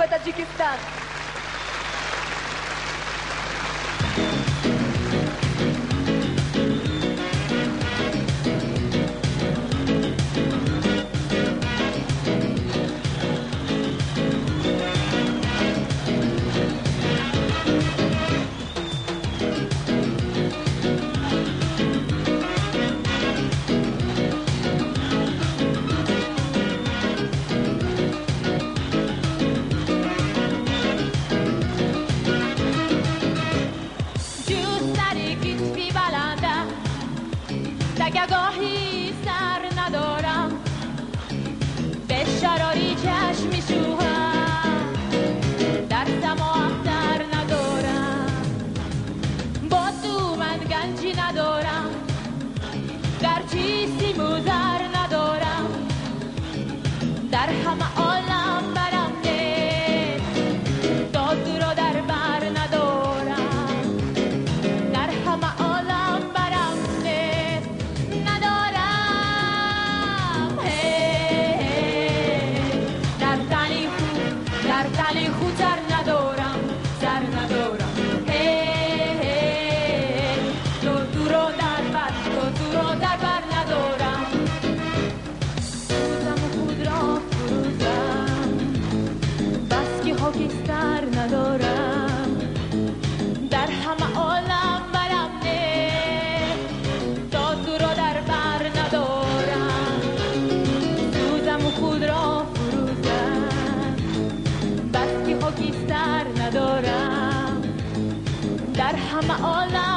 و تاجیکستان. گاهی سر ندارم به شراری چشم میشوهم در سما اختر ندارم با تو من گنجی ندارم گرچه سیموزر ندارم در همه عالم برم نه داد را در بر ندارم در همه عالم برم نه ندارم در تنی خود سر ندارم تو را در بر ندارم سوزم خود را فروزم بس که خاکستر ندارم در همه عالم برم نه تا تو را در بر ندارم سوزم خود را فروزم بس که خاکستر ندارم در همه عالم